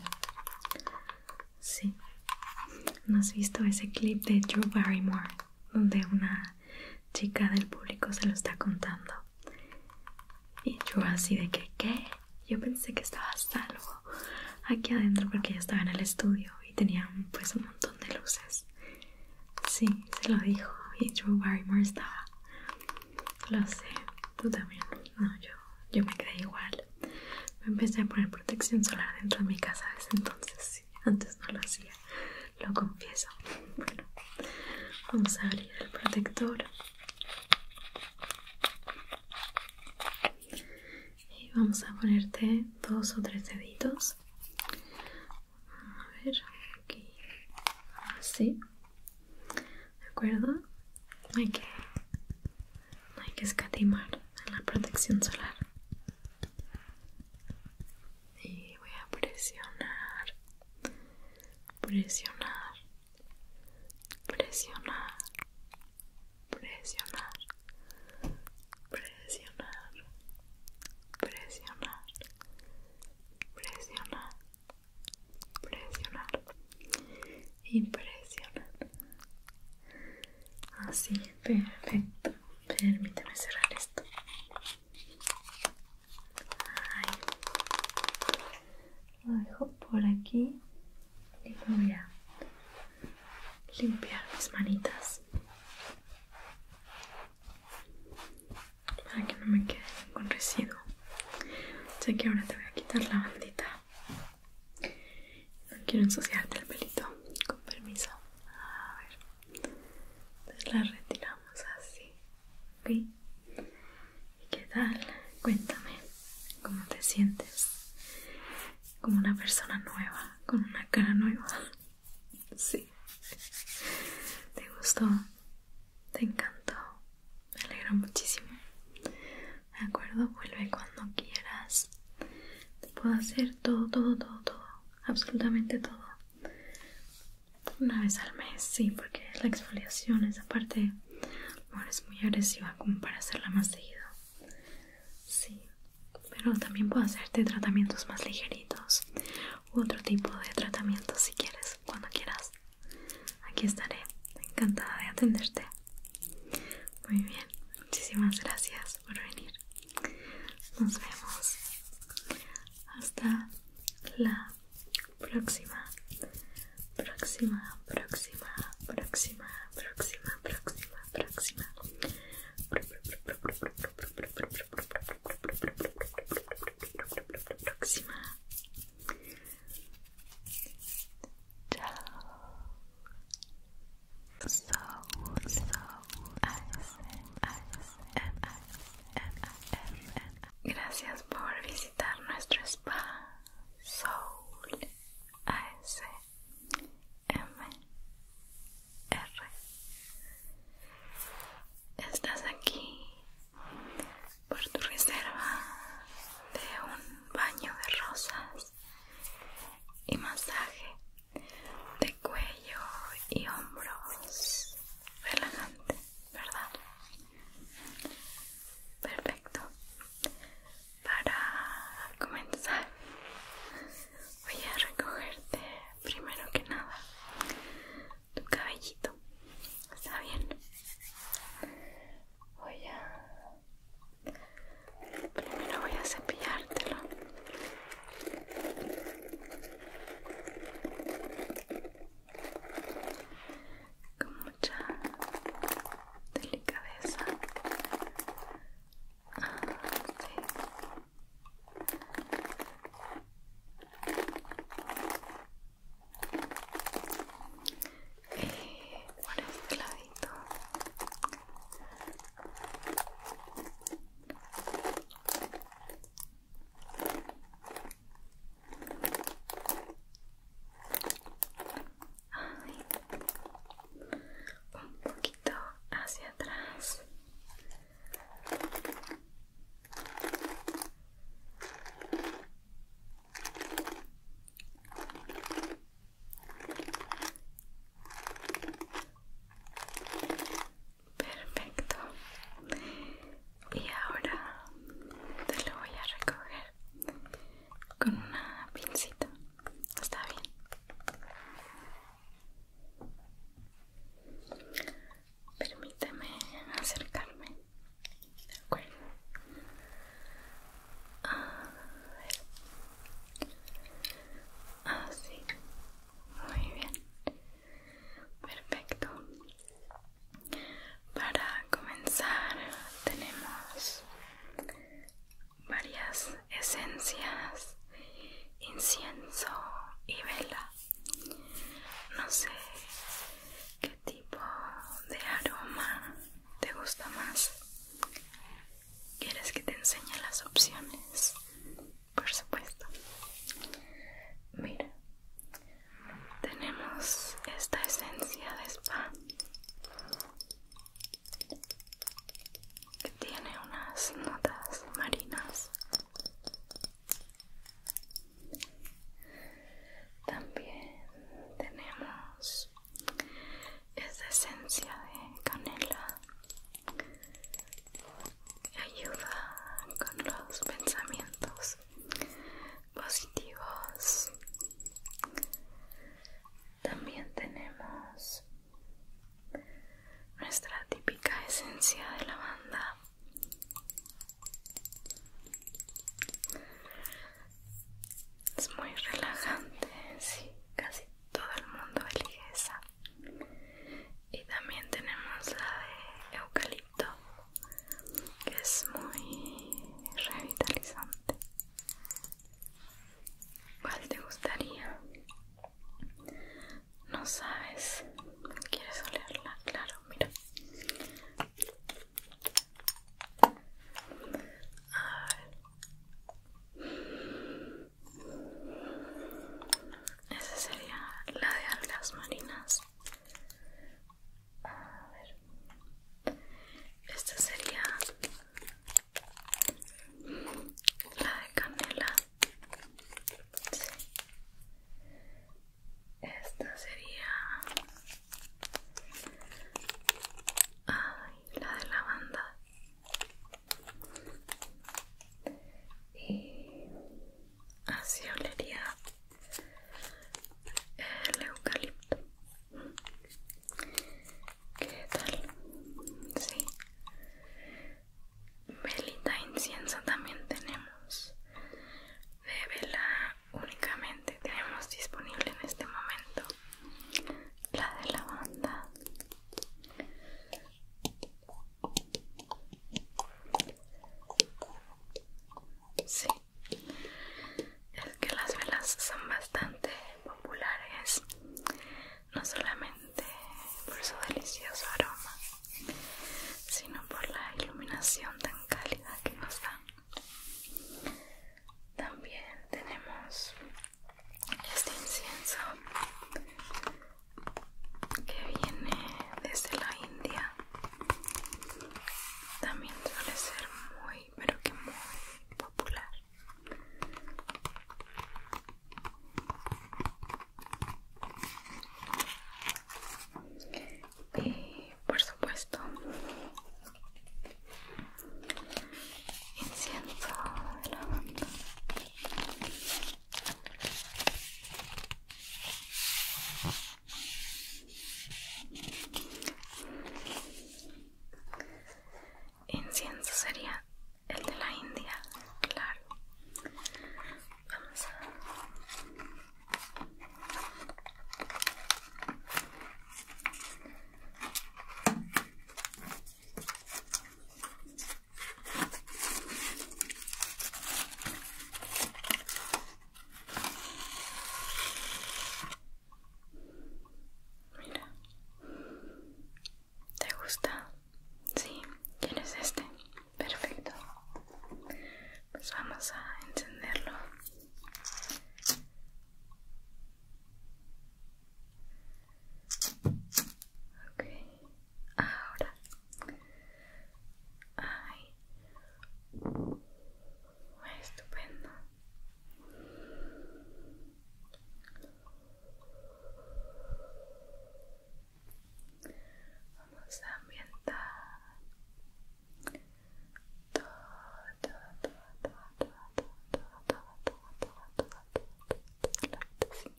¿No has visto ese clip de Drew Barrymore donde una chica del público se lo está contando? Y Drew así de que, ¿qué? Yo pensé que estaba a salvo aquí adentro porque ella estaba en el estudio y tenía pues un montón de luces. Sí, se lo dijo y Drew Barrymore estaba. Lo sé, tú también. No, yo me quedé igual. Me empecé a poner protección solar dentro de mi casa desde entonces, sí. Antes no lo hacía, lo confieso. Bueno, vamos a abrir el protector y vamos a ponerte 2 o 3 deditos. A ver, aquí, así, ¿de acuerdo? No hay que escatimar en la protección solar. Y voy a presionar, presionar, presionar, presionar, presionar, presionar, presionar, presionar y presionar. Así, perfecto. Permíteme cerrar esto. Ahí. Lo dejo por aquí y voy a limpiar mis manitas para que no me quede ningún residuo. Sé que ahora te voy a quitar la bandita. No quiero ensuciarte el pelito. Con permiso. A ver. Entonces la retiramos así. ¿Ok? ¿Y qué tal? Cuéntame. ¿Cómo te sientes? Como una persona nueva, con una cara nueva. Sí. ¿Te gustó? ¿Te encantó? Me alegro muchísimo. De acuerdo, vuelve cuando quieras. Te puedo hacer todo, absolutamente todo. Una vez al mes, sí, porque la exfoliación, esa parte, bueno, es muy agresiva como para hacerla más seguido. Sí, pero también puedo hacerte tratamientos más ligeritos u otro tipo de tratamientos si quieres, cuando quieras. Aquí estaré, encantada de atenderte. Muy bien, muchísimas gracias por venir. Nos vemos. Hasta la próxima. Gracias por visitar nuestro spa Soul ASMR.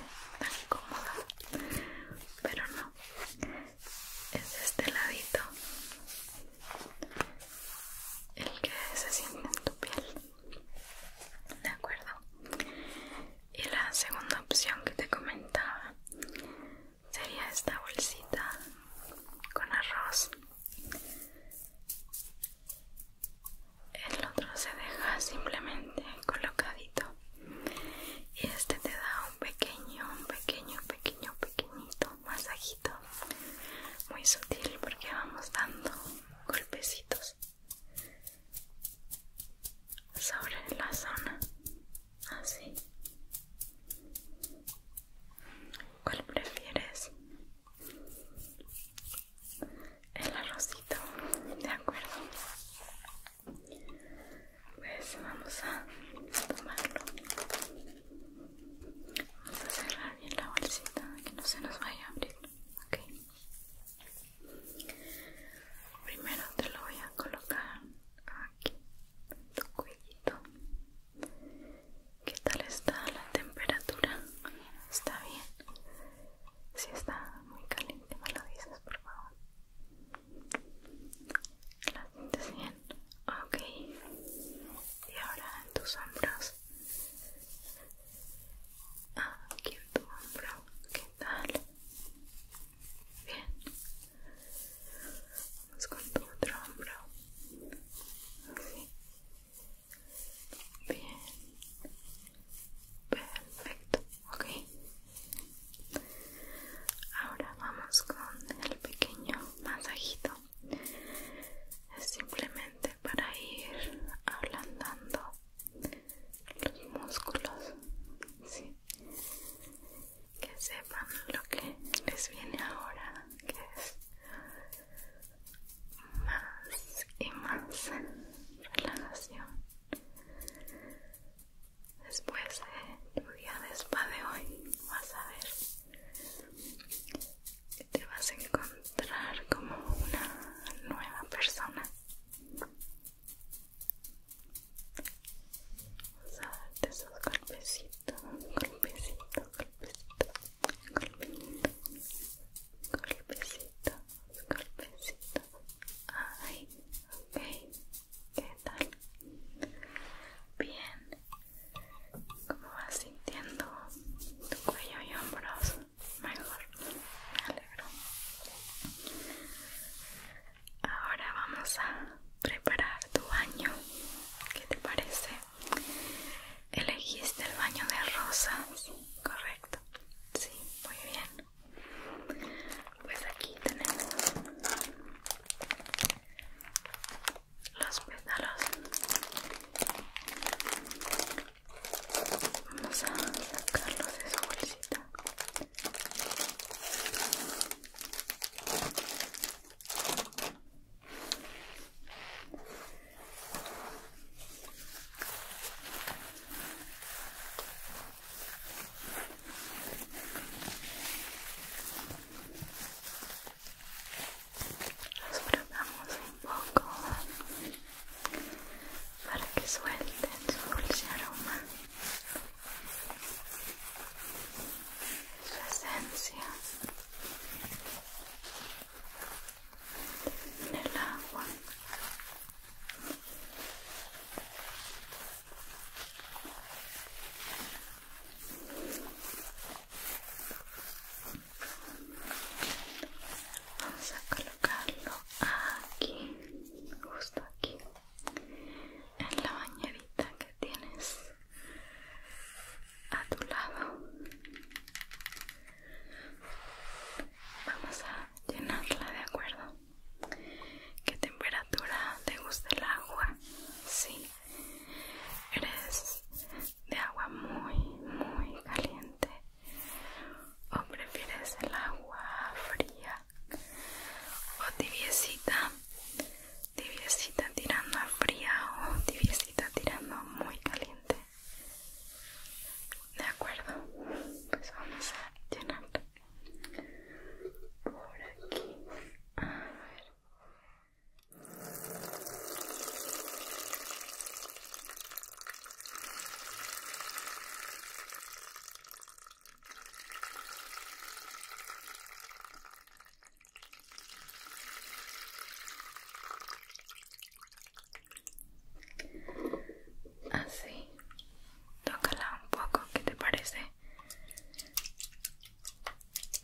tan cómoda, pero no, es de este ladito el que se siente en tu piel, ¿de acuerdo? Y la segunda opción que te comentaba sería esta bolsita con arroz. El otro se deja simplemente colocadito y este te da un pequeñito masajito muy sutil, porque vamos dando golpecitos sobre la zona, así. ¿Cuál prefieres? El arrocito, de acuerdo. Pues vamos a tomarlo. Vamos a cerrar bien la bolsita, que no se nos vaya a abrir. Ok. Primero te lo voy a colocar aquí en tu cuellito. ¿Qué tal está la temperatura? ¿Está bien? Si está muy caliente me lo dices, por favor. ¿La sientes bien? Ok. Y ahora en tus hombros. Aquí en tu hombro. ¿Qué tal? Bien. Vamos con tu otro hombro. Así. Bien. Perfecto. Ok. Ahora vamos con el pequeño masajito. Es simplemente para ir ablandando los músculos, ¿sí? Que sepan lo que les viene ahora, que es más y más relajación. Después de tu día de spa de hoy vas a ver que te vas a encontrar como una nueva persona. Vamos a darte esos golpecitos, golpecitos, golpecitos, golpecitos, golpecitos, golpecitos. Ay, ok. ¿Qué tal? Bien. ¿Cómo vas sintiendo tu cuello y hombros? Mejor. Me alegro. Ahora vamos a preparar tu baño. ¿Qué te parece? Elegiste el baño de rosas, ¿correcto? Sí, muy bien. Pues aquí tenemos los pétalos. Vamos a sacarlos de su bolsita. Los frotamos un poco para que suelten su dulce aroma, su esencia en el agua. Vamos a colocarlo aquí, justo aquí, en la bañerita que tienes a tu lado. Vamos a llenarla, ¿de acuerdo? ¿Qué temperatura te gusta el agua? Sí. ¿Eres de agua muy caliente o prefieres el agua fría o tibiecita? Tibiecita tirando a fría o tibiecita tirando muy caliente. De acuerdo, pues vamos a llenar por aquí. A ver.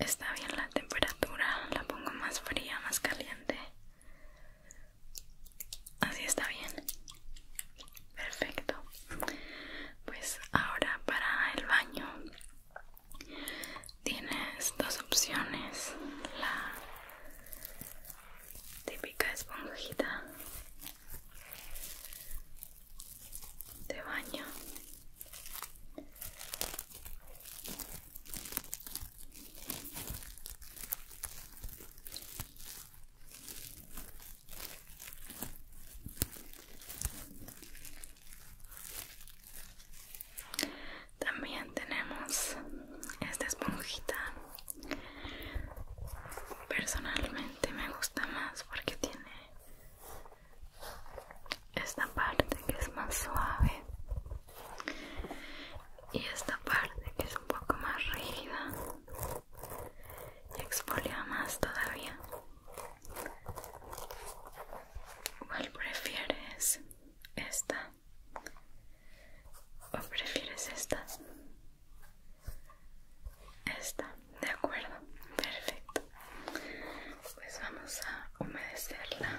Está bien la temperatura, la pongo más fría, más caliente. Así está bien. Perfecto. Pues ahora para el baño tienes dos opciones. La típica esponjita de baño. También tenemos esta esponjita. Personalmente me gusta más porque tiene esta parte que es más suave y esta parte que es un poco más rígida y exfolia más todavía. ¿Cuál prefieres? ¿Esta? ¿O prefieres esta? Esta, de acuerdo, perfecto. Pues vamos a humedecerla.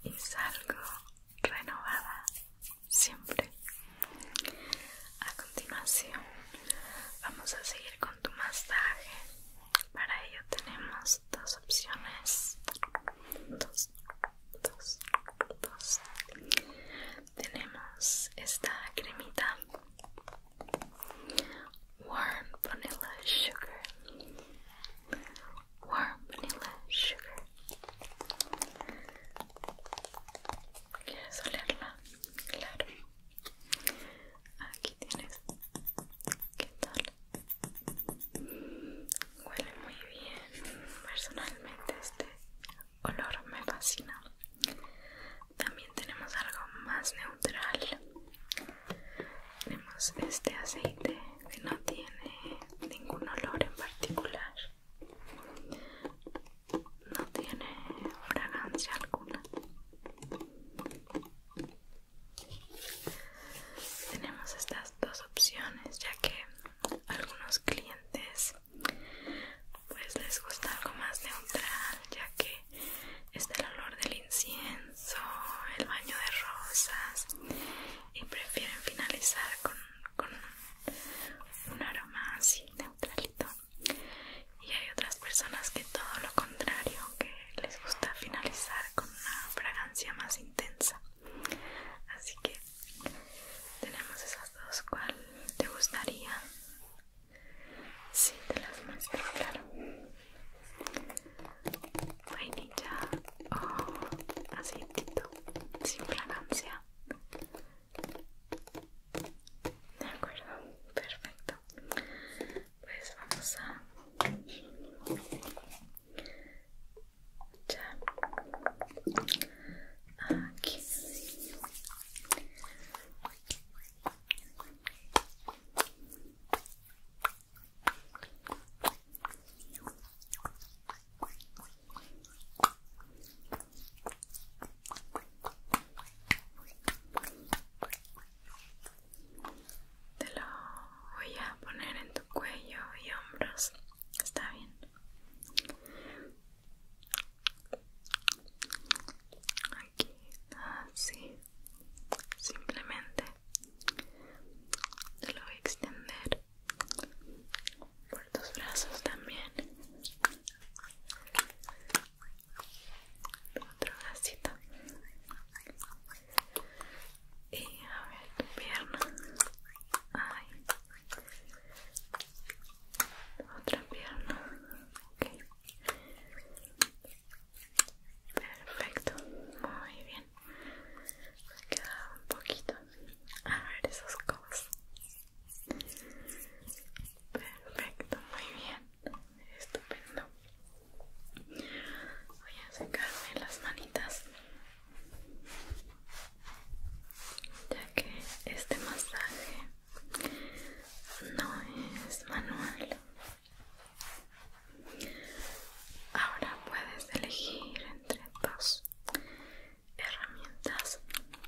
y salgo renovada siempre. A continuación vamos a seguir con tu masaje. Para ello tenemos dos opciones. Dos. Tenemos esta cremita Warm Vanilla Sugar. ¿Quieres olerla? Claro. Aquí tienes. ¿Qué tal? Huele muy bien. Personalmente este olor me fascina. También tenemos algo más neutral. Tenemos este aceite que no tiene ningún olor en particular. No tiene fragancia alguna. Tenemos estas dos opciones, ya que algunos clientes pues les gusta algo más neutral, ya que está el olor del incienso, el baño de rosas, y prefieren finalizar con un aroma así neutralito. Y hay otras personas que todo lo contrario, que les gusta finalizar con una fragancia más intensa. Así que tenemos esas dos. ¿Cuál te gustaría? Sí, te las muestro, claro. Vainilla o aceitito sin fragancia. De acuerdo, perfecto. Pues vamos a ya aquí. Te lo voy a poner en tu cuello y hombros. ¿Está bien? Aquí, así. Simplemente te lo voy a extender por tus brazos también. Otro bracito. Y a ver tu pierna. Ay. Otra pierna. Okay. Perfecto. Muy bien. Me queda un poquito. A ver esos codos. Perfecto. Muy bien. Estupendo. Voy a secarme las manitas, ya que este masaje no es manual. Ahora puedes elegir entre dos herramientas.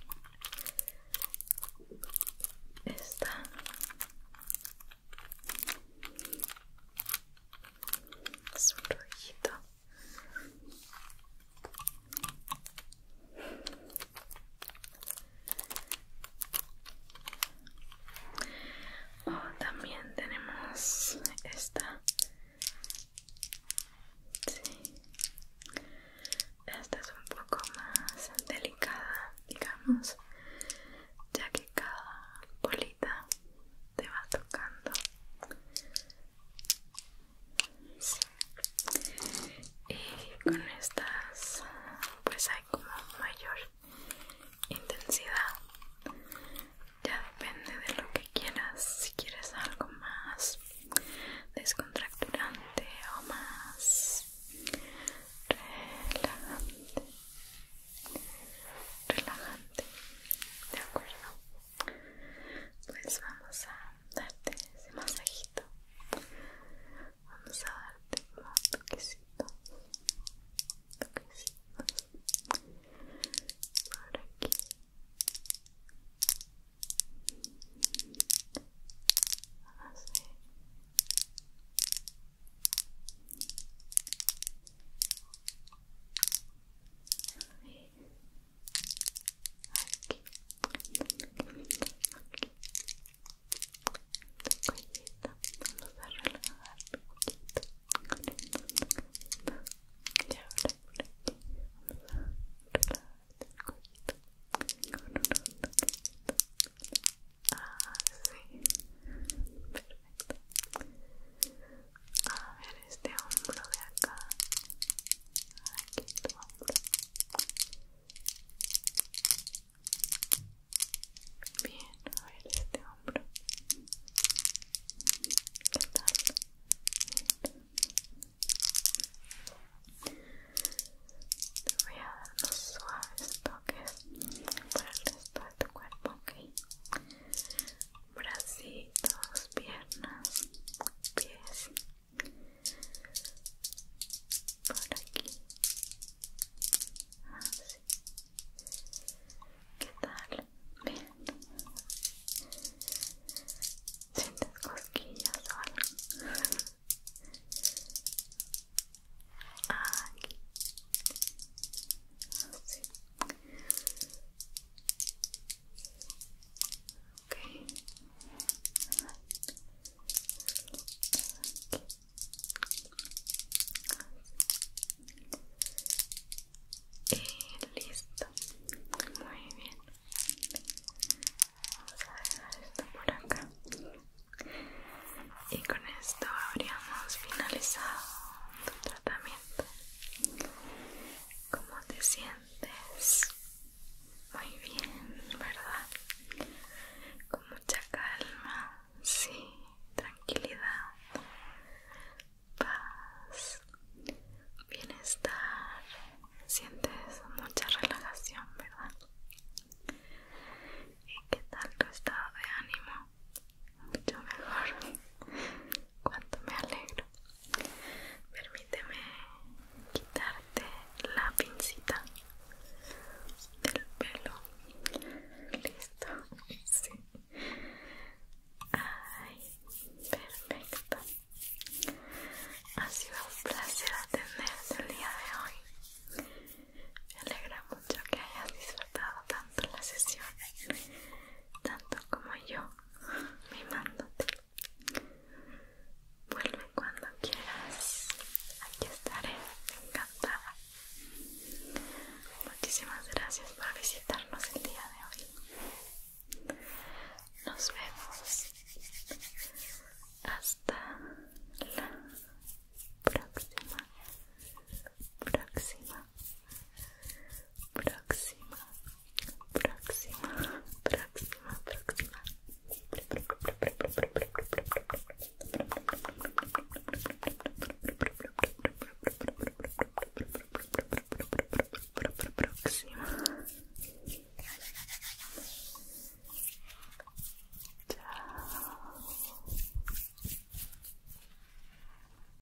Esta es un rollito. También tenemos esta. Sí. Esta es un poco más delicada, digamos.